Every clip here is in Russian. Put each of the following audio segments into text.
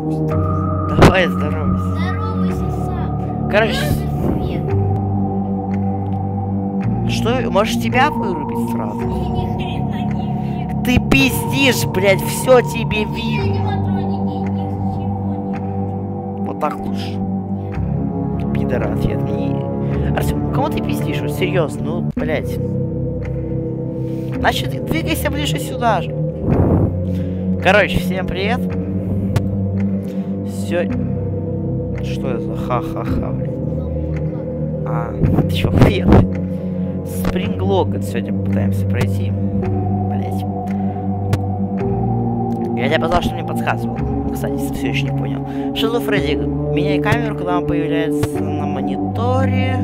Давай, здоровайся. Здоровайся сам. Короче, Свет. что, можешь тебя вырубить сразу? Я ни хрена не вижу. Ты пиздишь, блядь, все тебе видно. Аниматроники, ничего не. Вот так лучше. Пидор, ответ не... Артем, кому ты пиздишь? Вот серьезно, ну, блядь. Значит, двигайся ближе сюда же. Короче, всем привет. Все... Что это за ха-ха-ха, блядь? А, ты чё, хуел? Спринглоган сегодня пытаемся пройти. Блять. Я тебе позвал, что мне подсказывал. Кстати, все еще не понял. Shadow Freddy, меняй камеру, когда он появляется на мониторе.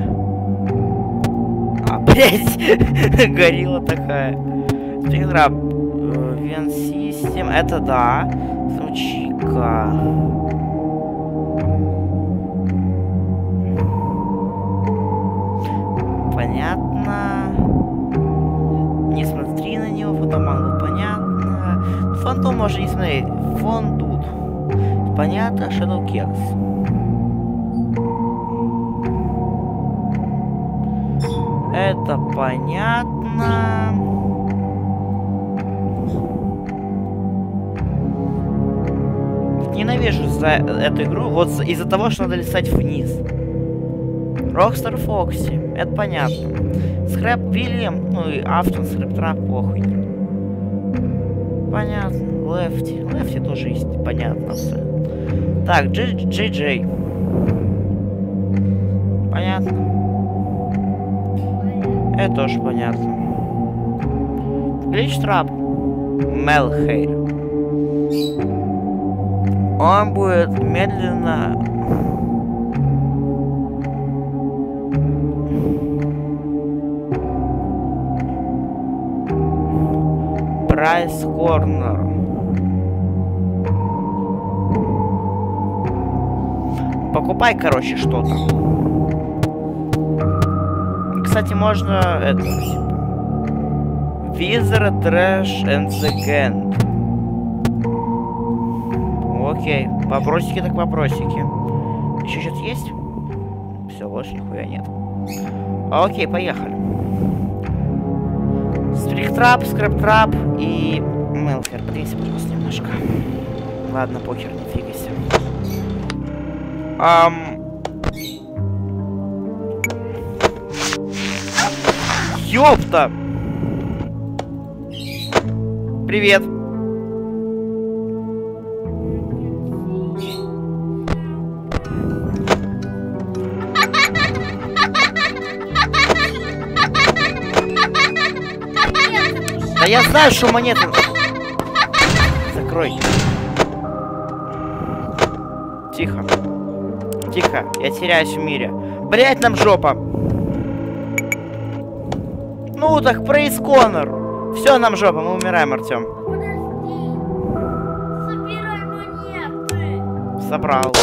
А, блять, горилла такая. Springtrap, Vent System, это да. Звучика. Понятно. Не смотри на него, фотомангл, понятно. Фантом можно не смотреть. Фон тут. Понятно, Shadow Keks. Это понятно. Ненавижу за эту игру вот из-за того, что надо листать вниз. Rockstar Foxy, это понятно. Скрэп Вильям, ну и Автон, Скрэптрап, похуй. Понятно. Лефти тоже есть, понятно все. Так, Джей. Понятно. Это тоже понятно. Гличтрап. Мелхейр. Он будет медленно... Прайс Корнер. Покупай, короче, что-то. Кстати, можно это... Wizard, Trash and the Gang. Окей. Вопросики так вопросики. Еще что-то есть? Все, больше нихуя нет. Окей, поехали. Спринтрап, Скрэптрап и Мелфер. Подвинься, пожалуйста, немножко. Ладно, похер, не фигайся. Ёпта! Привет! Да я знаю, что монеты... Закрой. Тихо. Тихо, я теряюсь в мире. Блять, нам жопа. Ну так, Прейс Коннор. Все, нам жопа, мы умираем, Артем. Подожди. Собирай монеты. Собрал.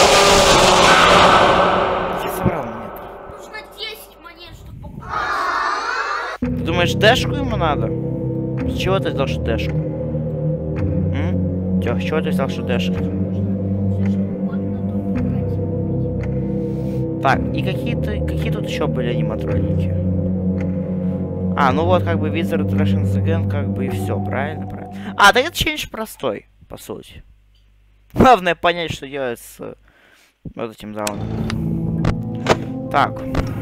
Я собрал монеты. Нужно 10 монет, чтобы покупать. Ты думаешь, дэшку ему надо? С чего ты взял, что дэшку? Тёх, с чего ты взял, что дэшку? Так, и какие тут еще были аниматроники? А, ну вот, как бы Wizard, Trash and the Gang, как бы и все, правильно? А, да это челлендж простой, по сути. Главное понять, что делать с вот этим зауном. Так.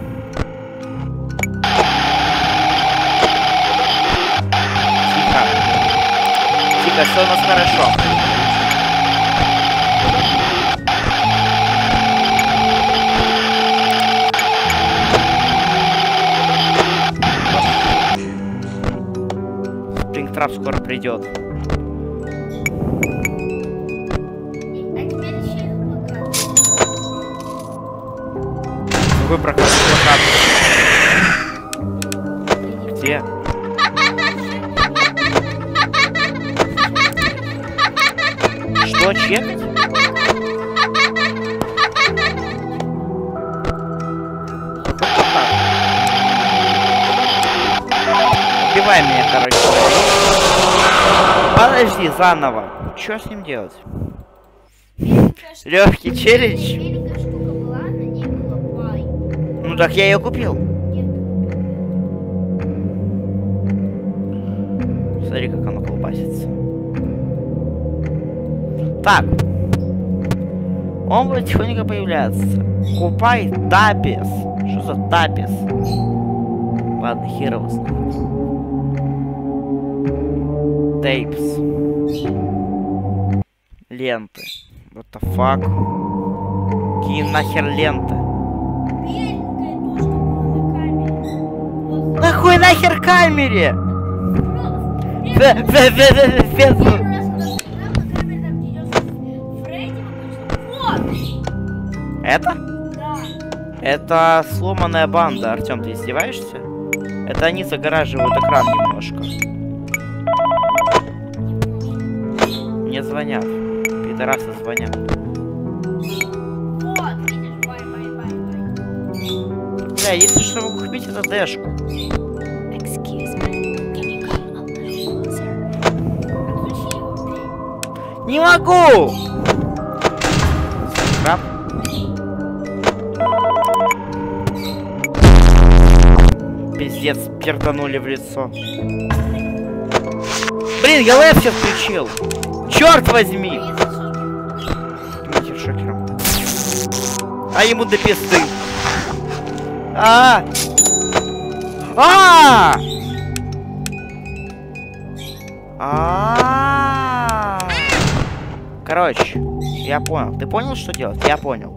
Тихо, все у нас хорошо. Спрингтрап скоро придет. А теперь еще и плакат. Какой прокат? Где? Что, чекать? Убивай меня, короче. Подожди, заново. Что с ним делать? Берите Легкий челлендж. Великая штука была, на ней было пай. Ну так я ее купил. Нет. Смотри, как оно колбасится. Так. Он будет тихонько появляться. Купай тапес. Что за тапес? Ладно, хер его знает. Тейпс. Ленты. What the fuck? Какие нахер ленты? Беленькая тушка была на камере. Нахуй нахер камере? Первый раз, когда играл на камере, там идет Фредди, вот! Это? Да. Это сломанная банда, Артем, ты издеваешься? Это они загораживают экран немножко. Мне звонят. Пидорасы звонят. Вот, видишь, бай. Бля, если что, могу купить эту дэшку. Excuse me, can you come a little closer? Отключи его. Не могу! Краб. Пиздец, перданули в лицо. Блин, я лэп сейчас включил. Черт возьми! Нахер шокером. А ему до пизды. Короче, я понял. Ты понял, что делать? Я понял.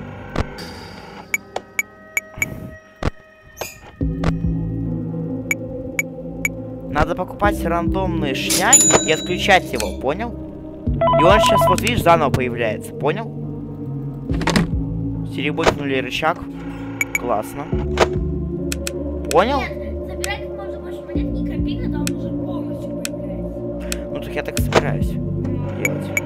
Надо покупать рандомные шняги и отключать его, понял? И он сейчас, вот видишь, заново появляется, понял? Серебрянули рычаг. Классно. Понял? Нет, забирай как можно больше монет и копи, когда он уже полностью появляется. Ну так я так и собираюсь делать.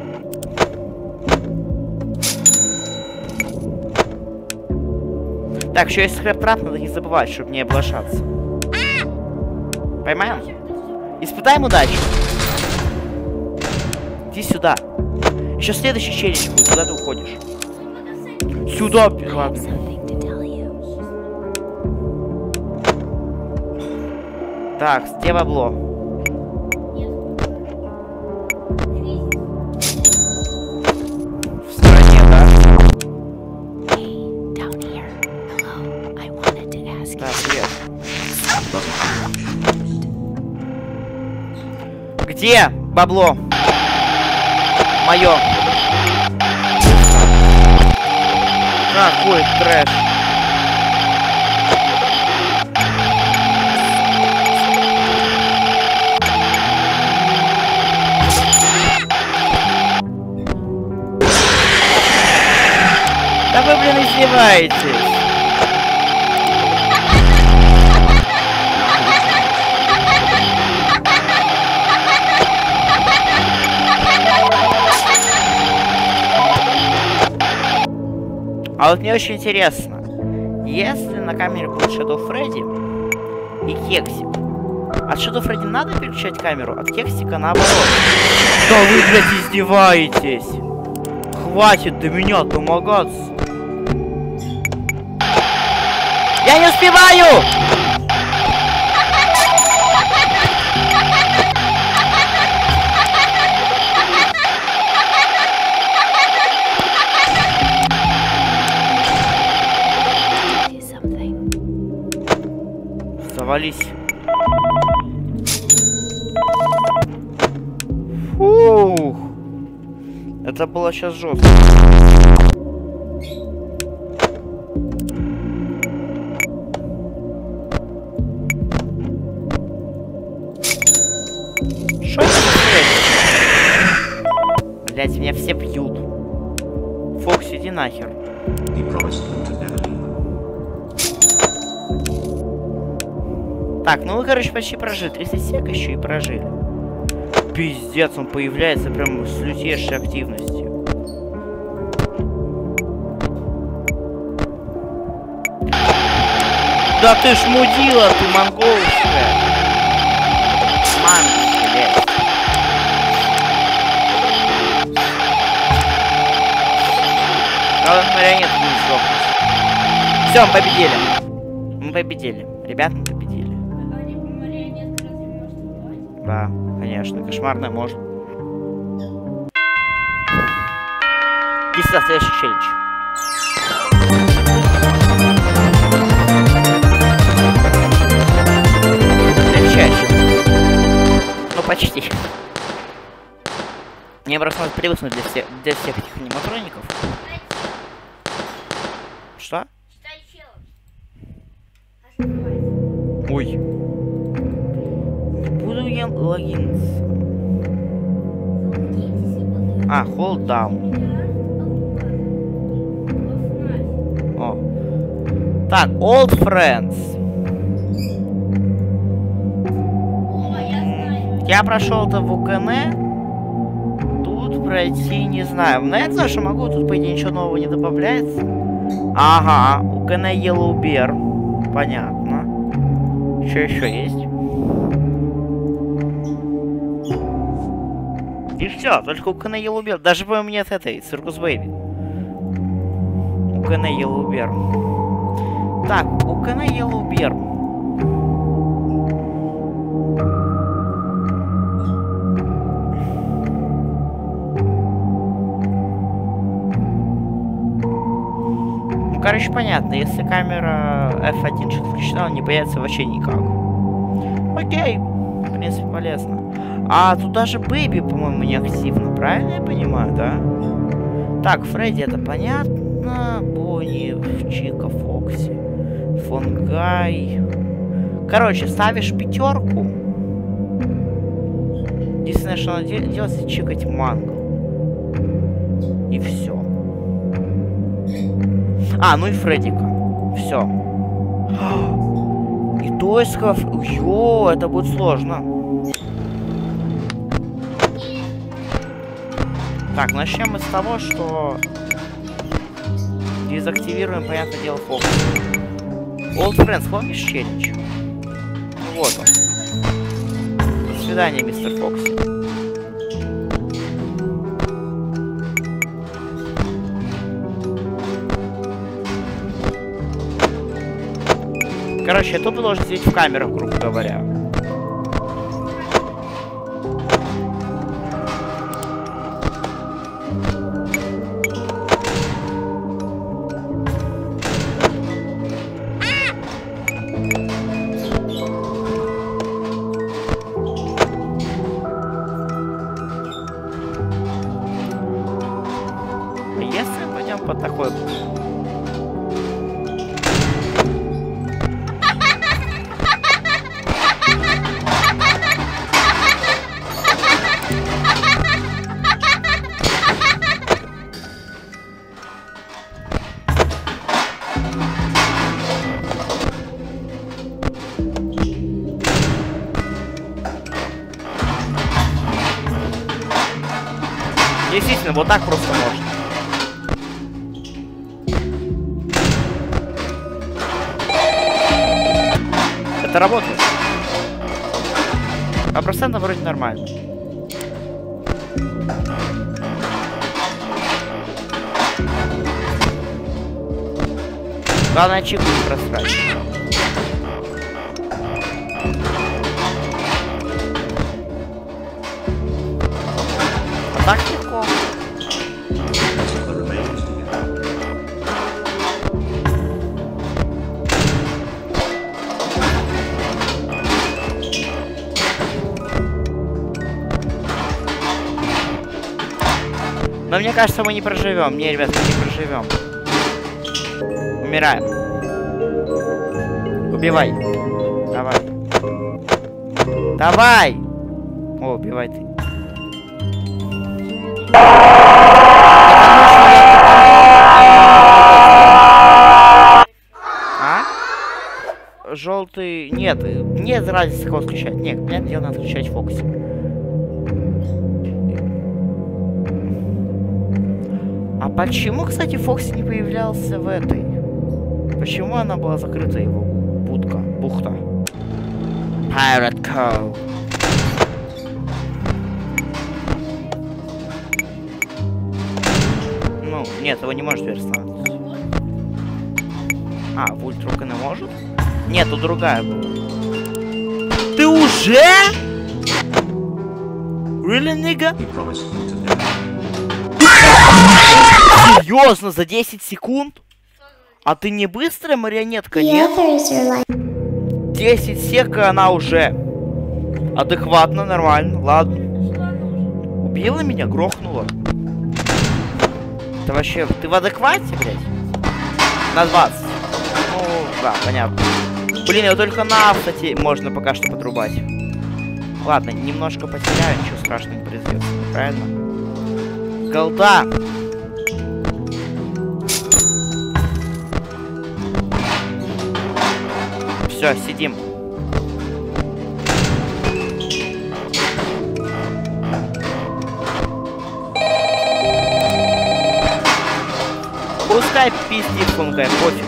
Так, еще есть скрэп-трап, надо не забывать, чтобы не облажаться. Поймаем? Испытаем удачу. Иди сюда. Еще следующий челлендж будет. Куда ты уходишь? Сюда, ладно. Something to tell you. Так, где бабло? В стороне, да? Hey, down here. Hello, I wanted to ask Да, you. привет. Где бабло? Мое. Какой трэш. Да вы, блин, издеваетесь. А вот мне очень интересно, если на камере будет Shadow Freddy и Кексик, от Shadow Freddy надо переключать камеру, от Кексика наоборот. Да вы, блядь, издеваетесь! Хватит до меня домогаться! Я не успеваю! Tell you something. Завались. Фух. Это было сейчас жестко. Что это за хрень? Блять, меня все бьют. Фокс, иди нахер. He promised them to never leave. Так, ну вы, короче, почти прожили. 30 сек еще и прожили. Пиздец, он появляется прям с лютейшей активностью. Да ты ж мудила, ты монголская. Манг, блядь. Главное, марионетку не сдохнуть. Все, мы победили. Мы победили. Ребят, мы победили. Марионетка разве может убивать? Да, конечно, кошмарная может. И сюда следующий челлендж. Ну почти. Мне просто надо привыкнуть для всех этих аниматроников. Что? Читай челлендж. Ой. Не буду я логиниться. А, hold down. О. Так, old friends. Я прошел это в УКН. Тут пройти не знаю. Но я знаю, что могу. Тут, по идее, ничего нового не добавляется. Ага, УКН Yellow Bear. Понятно. Что еще есть? И все, только УКН Yellow Bear. Даже, по-моему, нет этой, Circus Baby. УКН Yellow Bear. Так, УКН Yellow Bear. Короче, понятно, если камера F1 что-то включена, он не появится вообще никак. Окей, в принципе, полезно. А тут даже Бэйби, по-моему, не активно, правильно я понимаю, да? Так, Фредди, это понятно. Бонни, Чика, Фокси, Фонгай. Короче, ставишь 5. Единственное, что надо делать, это чикать Манго. И все. А, ну и Фреддика. Все. И Тойсков. Йо, это будет сложно. Так, начнем мы с того, что дезактивируем, понятное дело, фокус. Old Friends, помнишь челлендж? Ну вот он. До свидания, мистер Фокси. Короче, я тупо должен сидеть в камерах, грубо говоря. Если мы пойдем под такой... Действительно, вот так просто можно. Это работает. А процентов вроде нормально. Главное, чику не просрать. А так легко. The remains together. Но мне кажется, мы не проживем. Не, ребят, мы не проживем. Умираем. Убивай. Давай. Давай! О, убивай ты. А? Желтый... Нет, нет разницы, кого включать. Нет, мне надо включать Фокси. А почему, кстати, Фокси не появлялся в этой? Почему она была закрыта, его бухта? Pirate Cove. Ну, Ну, нет, его не может перестануть. А, в ультрук она может? Нет, тут другая была. Ты уже? Really, nigga? He promised me to never. Серьезно, за 10 секунд? А ты не быстрая марионетка, нет? 10 сек, и она уже адекватно, нормально, ладно. Убила меня, грохнула. Это вообще... Ты в адеквате, блядь? На 20. Ну, да, понятно. Блин, его только на автоте можно пока что подрубать. Ладно, немножко потеряю, ничего страшного не произойдет. Правильно? Голда! Все, сидим. Пускай пиздит, фунгай, пофиг.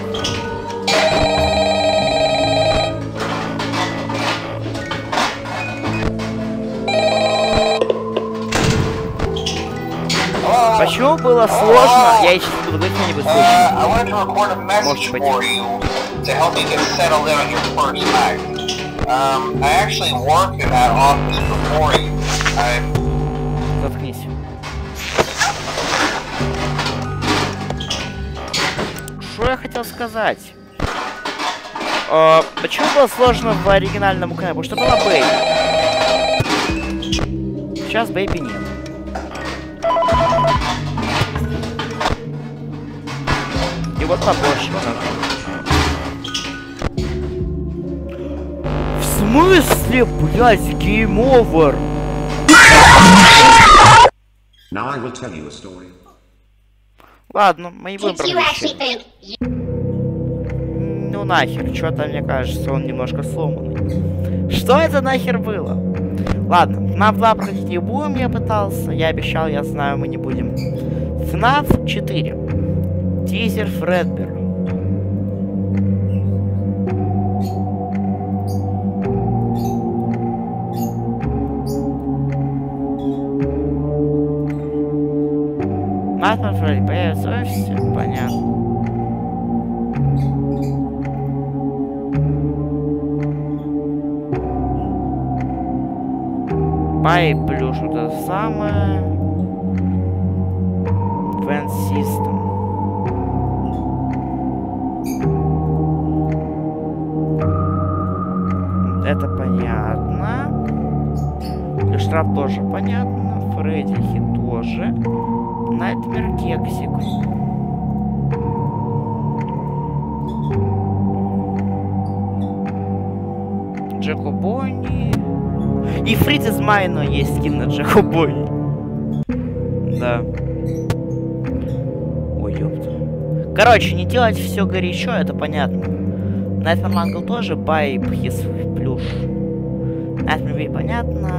Почему было сложно? Я еще буду говорить что-нибудь сложное. Можете пойти. To help you get settled in on your first night. I actually worked in that office before you. Заткнись. Что я хотел сказать? Почему было сложно в оригинальном канале? Потому что была Бэйби. Сейчас Бэйби нет. И вот побольше. В смысле, блядь, game over? Now I will tell you a story. Ладно, мы не будем продолжать. Ну нахер, что-то мне кажется, он немножко сломанный. Что это нахер было? Ладно, FNAF 2 проходить не будем, я пытался. Я обещал, я знаю, мы не будем. FNAF 4. Тизер Фредбер. Найтмэр Фредди появится в офисе? Понятно. Пай плюс это самое. Vent System. Это понятно. Штраф тоже понятно. Фреддихи тоже. Найтмер Кексик. Джеку Бонни. И Фриц из Майно есть скин на Джеку Бонни. Да. Ой, ёпта. Короче, не делать все горячо, это понятно. Найтмер Мангл тоже, Байп, Хис плюш. Найтмер Ви понятно.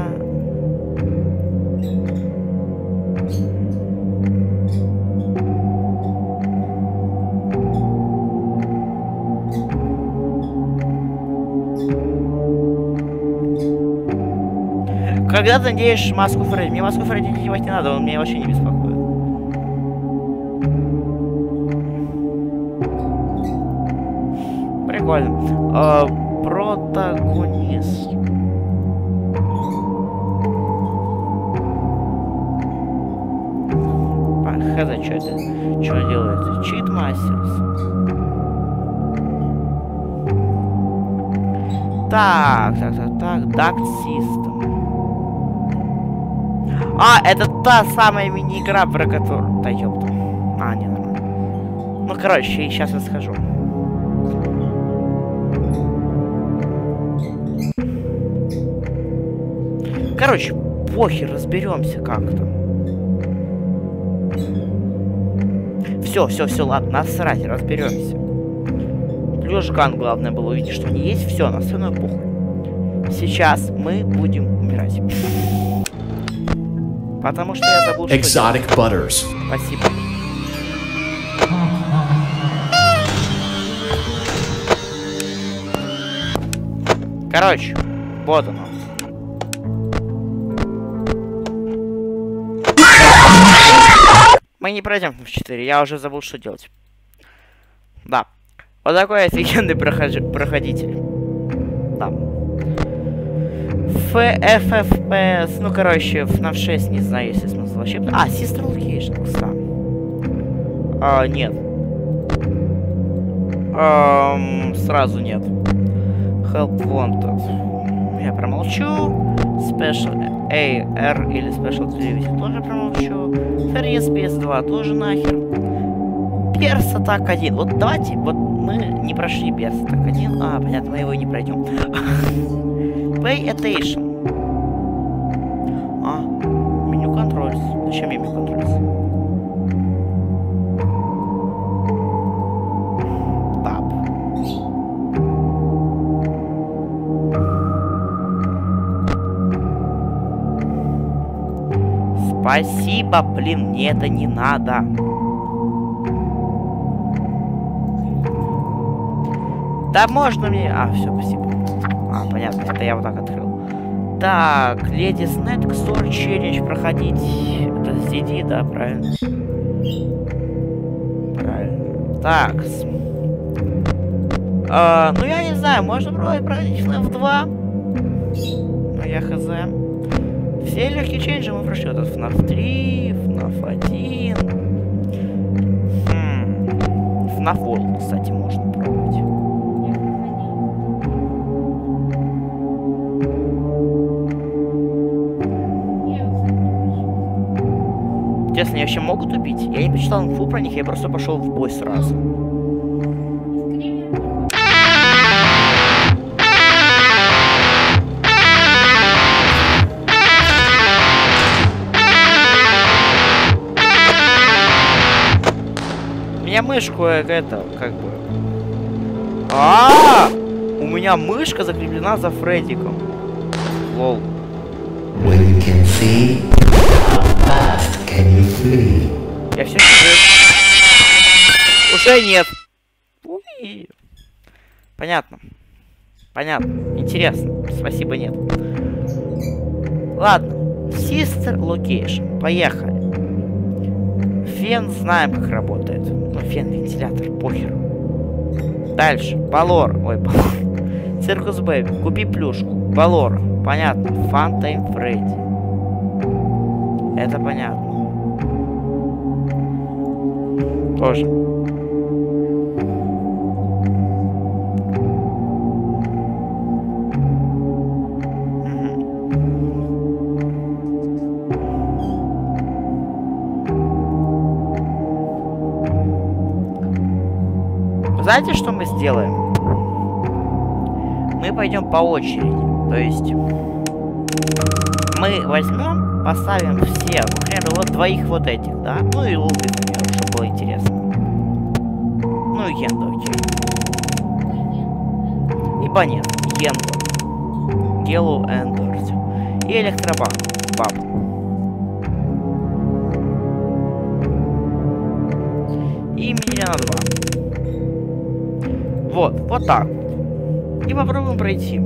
Когда ты надеешь маску Фредди? Мне маску Фредди надевать не надо, он меня вообще не беспокоит. Прикольно. Протагонист. Хз, что это? Что делает? Чит Мастерс. Так. Duct System. А, это та самая мини-игра, про которую... Да ёпта. А, не, нормально. Ну, короче, сейчас я схожу. Короче, похер, разберемся как-то. Все, ладно, насрать, разберемся. Плюшган, главное было увидеть, что они есть. Все, на остальное похуй. Сейчас мы будем умирать. Потому что я забыл, что... Exotic Butters. Спасибо. Короче, вот оно. Мы не пройдем в 4, я уже забыл, что делать. Да. Вот такой офигенный проходитель. Да. FFPS, ну короче, FNAF 6, не знаю, если смысл вообще. А, Sister Location, кстати. Нет. Сразу нет. Help Wanted. Я промолчу. Special AR или Special Television тоже промолчу. Furious PS2 тоже нахер. Перс Атак 1. Вот давайте, вот мы не прошли Перс Атак 1. Понятно, мы его не пройдем. Pay Attention. Меню Controls. Зачем мне меню Controls? Спасибо, блин, мне это не надо. Да можно мне... все, спасибо. Понятно, это я вот так открыл. Так, Ladies Night Store Challenge проходить. Это с DD, да, правильно? Правильно. Так. Ну я не знаю, можно проходить FNAF 2. Ну я хз. Все легкие челленджи мы прошли. Вот FNAF 3, FNAF 1. FNAF World, кстати, можно пробовать. Интересно, они вообще могут убить? Я не почитал инфу про них, я просто пошел в бой сразу. У меня мышку это, как бы... У меня мышка закреплена за Фреддиком. Лол. Я все еще... Уже нет. Уи. Понятно. Понятно. Интересно. Спасибо, нет. Ладно. Sister Location. Поехали. Фен знаем, как работает. Ну, фен, вентилятор, похер. Дальше. Балор. Ой, Балор. Циркус Бэйби. Купи плюшку. Балор. Понятно. Fun Time Freddy. Это понятно. Тоже. Знаете, что мы сделаем? Мы пойдем по очереди. То есть мы возьмем, поставим все, например, вот двоих вот этих, да? Ну и Луби, например, чтобы было интересно. Ну и Йенду, окей. Ибо нет, Йенду. Гелу Эндорс. И Электробаб. И Миллиана 2. Вот так. И попробуем пройти.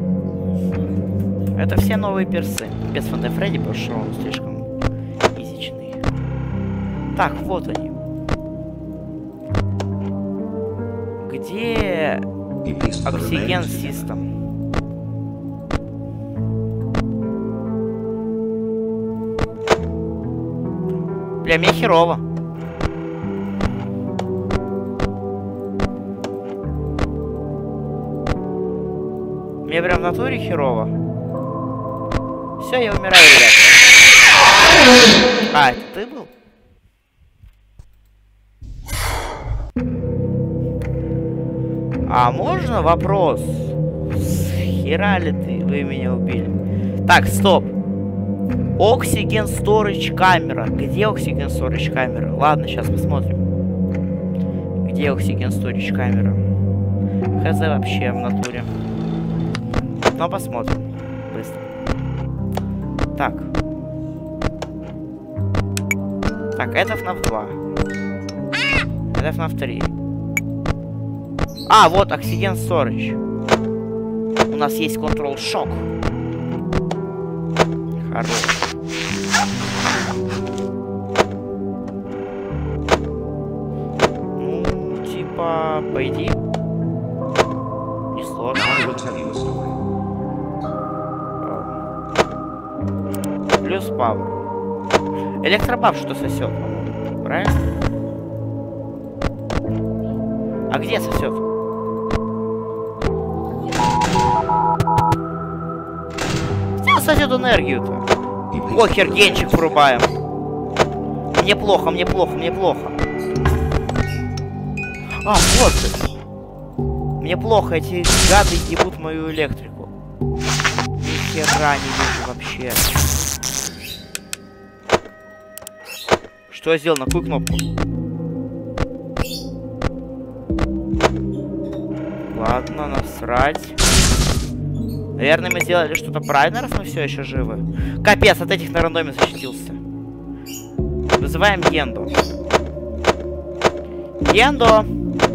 Это все новые персы. Без Фан Time Freddy, потому что он слишком изичный. Так, вот они. Где Oxygen System? Бля, мне херово. Мне прям в натуре херово. Все, я умираю, ребят. Это ты был? Можно вопрос? Хера ли вы меня убили? Так, стоп. Oxygen Storage камера. Где Oxygen Storage камера? Ладно, сейчас посмотрим. Где Oxygen Storage камера? Хз вообще в натуре. Но посмотрим. Быстро. Так. Так, это FNAF 2. Это FNAF 3. Вот Oxygen Storage. У нас есть Control Shock. Хорош. типа, по идее, несложно. Now I will tell you a story. Плюс пауэр. Электробаф что сосет, правильно? А где сосет? Где сосет энергию-то? Похер, генчик врубаем. Мне плохо, мне плохо, мне плохо. А, вот ты. Мне плохо, эти гады ебут мою электрику. Ни хера не вижу вообще. Что я сделал? На какую кнопку? Ладно, насрать. Наверное, мы сделали что-то правильно, раз мы все еще живы. Капец, от этих на рандоме защитился. Вызываем Генду. Гендо!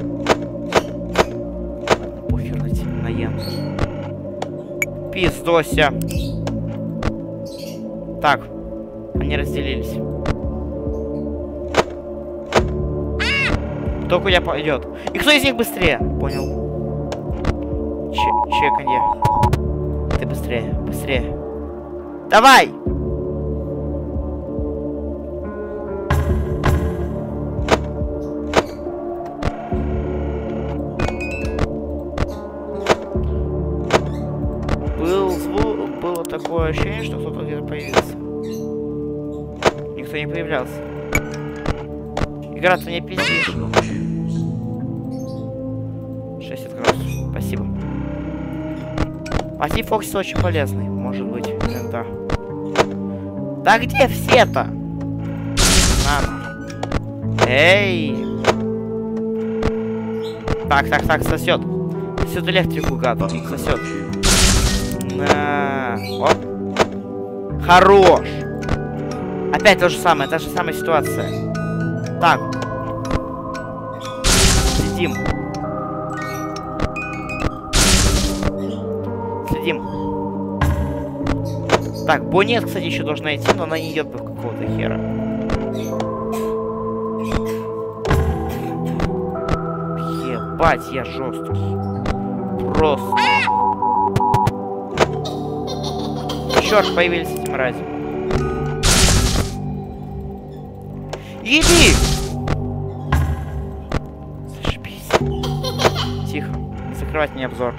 Похер на Генду. Пиздося. Так, они разделились. Кто куда пойдет? И кто из них быстрее? Понял. Чеканье. Ты быстрее, быстрее. Давай! Было такое ощущение, что кто-то где-то появился. Никто не появлялся. Игра, ты не пиздишь. 60 градусов. Спасибо. А Стив Фокси очень полезный, может быть, иногда. Да где все-то? Эй! Так, сосет. Сосет электрику, гад. Сосет. На. Оп. Хорош! Опять то же самое, та же самая ситуация. Так. Следим. Следим. Так, Бонет, кстати, еще должна идти, но она не идет по какого-то хера. Ебать, я жесткий. Просто. Черт, появились эти мрази. Иди! Зашибись. Тихо. Не закрывать мне обзор.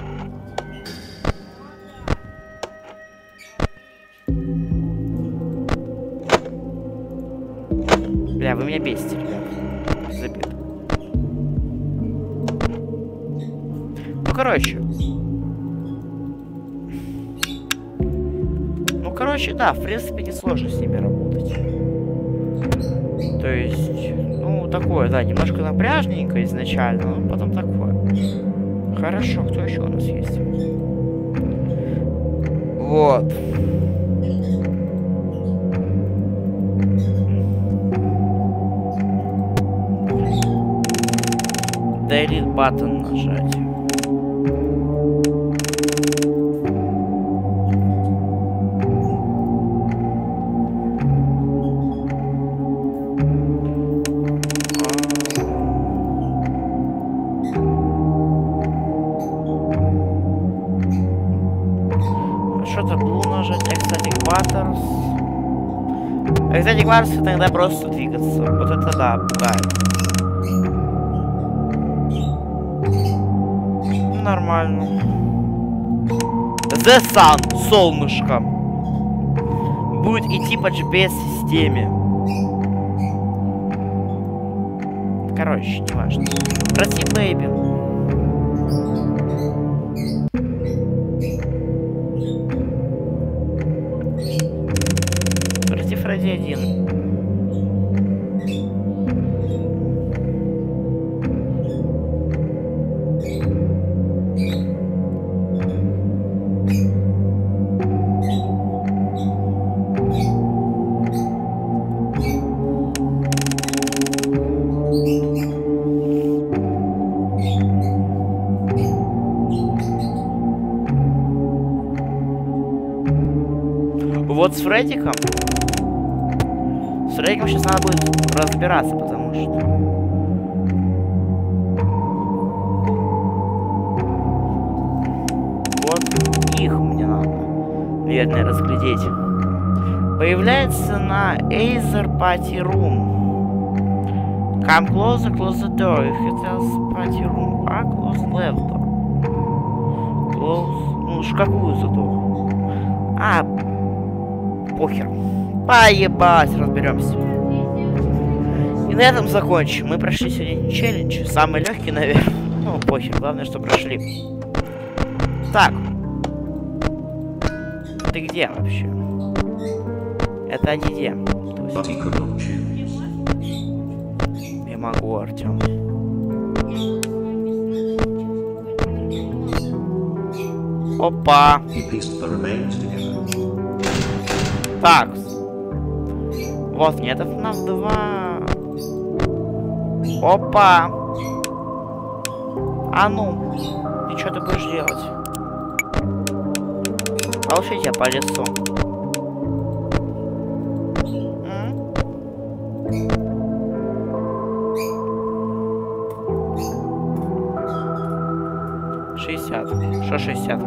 Бля, вы меня бесите, ребят. Забит. Ну, короче, да, в принципе, несложно с ними работать. То есть, ну, такое, да, немножко напряжненько изначально, но потом такое. Хорошо, кто еще у нас есть? Вот. Delete button нажать. Что-то Blue нажать, Exotic Butters. Exotic Butters иногда просто двигаться. Вот это да, пугает. Нормально. The Sun, солнышко. Будет идти по GPS-системе. Короче, не важно. Прости, бэйби. Прости, Фредди 1. Вот с Фреддиком сейчас надо будет разбираться, потому что вот их мне надо, наверное, разглядеть. Появляется на Aether Party Room. Come closer, close the door. If it tells party room, close left door. Close... Ну, какую зато? А, похер. Поебать, разберемся. И на этом закончим. Мы прошли сегодня челлендж. Самый легкий, наверное. Ну, похер. Главное, что прошли. Так. Ты где вообще? Это они где? But he could not choose. Не могу, Артем. Опа. He pieced the remains together. Так. Вот, нет, это нас 2. Опа. А ну. И что ты будешь делать? Получи тебя по лицу. 60. Что 60?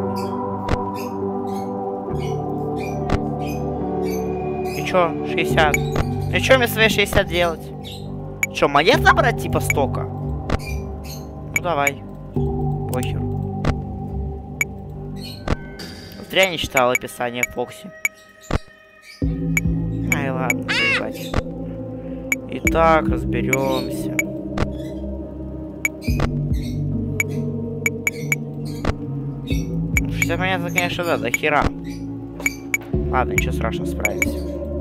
И чё, 60? И чё мне свои 60 делать? Чё, монет набрать типа столько? Ну давай. Похер. Зря не читал описание Фокси. Ай, ладно, заебать. Итак, разберемся. Понятно, конечно, да, до хера. Ладно, ничего страшного, справимся.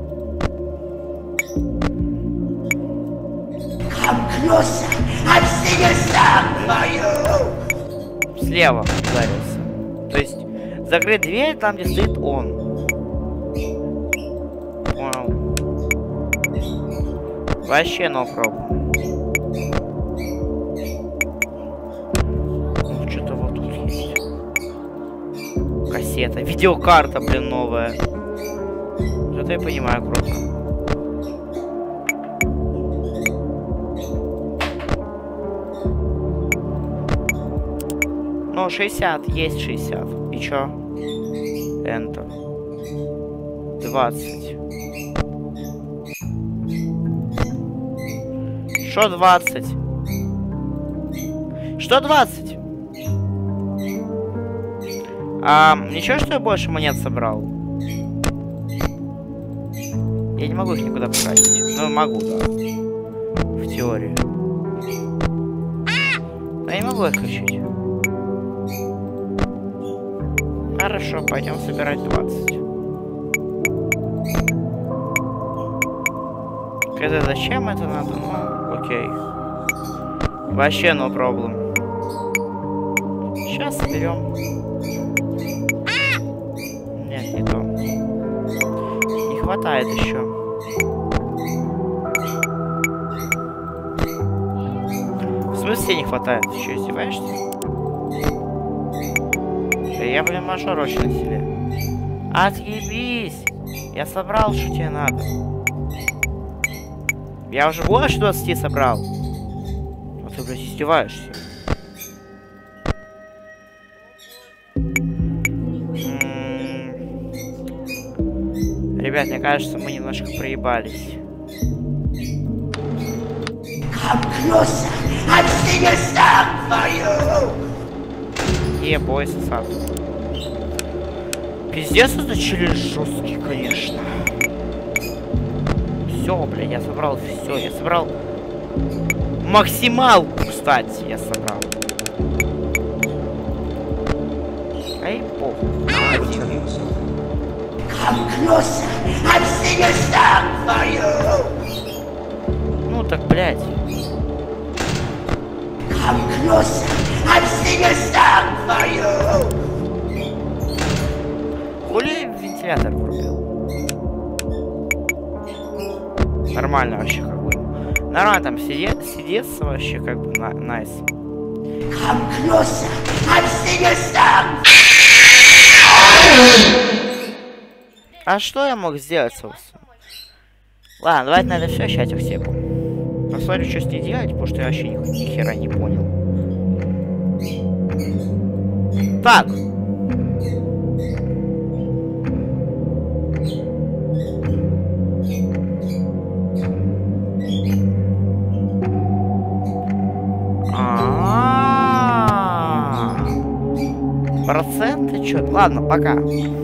Слева ударился. То есть закрыть дверь там, где стоит он. Понял. Вообще no problem. Ну, что-то вот тут есть. Кассета. Видеокарта, блин, новая. Что-то я понимаю, круто. Ну, 60. Есть 60. И чё? Enter. 20. Что 20? Что 20? Ничего, что я больше монет собрал? Я не могу их никуда потратить. Ну, могу, да. В теории. Но я не могу их включить. Хорошо, пойдем собирать 20. Когда зачем это надо? Ну, окей. Вообще no problem. Сейчас соберем. Нет, не то. Не хватает еще. В смысле не хватает? Ты что, издеваешься? Я, блин, мажор очень на себе. Отъебись! Я собрал, что тебе надо. Я уже больше 20 собрал. А ты, блядь, издеваешься. Ребят, мне кажется, мы немножко проебались. Ебой, сосад. Пиздец, это челлендж жесткий, конечно. Все, блядь, я собрал все. Я собрал максималку, кстати, я собрал. Ай, похуй. Ну так, блядь. Хули вентилятор врубил? Нормально вообще, как бы. Нормально там сидеться вообще, как бы, найс. А что я мог сделать, собственно? Ладно, давайте на это все, чатик сепу. Посмотрю, что с ней делать, потому что я вообще ни хера не понял. Так. Проценты, чё? Ладно, пока.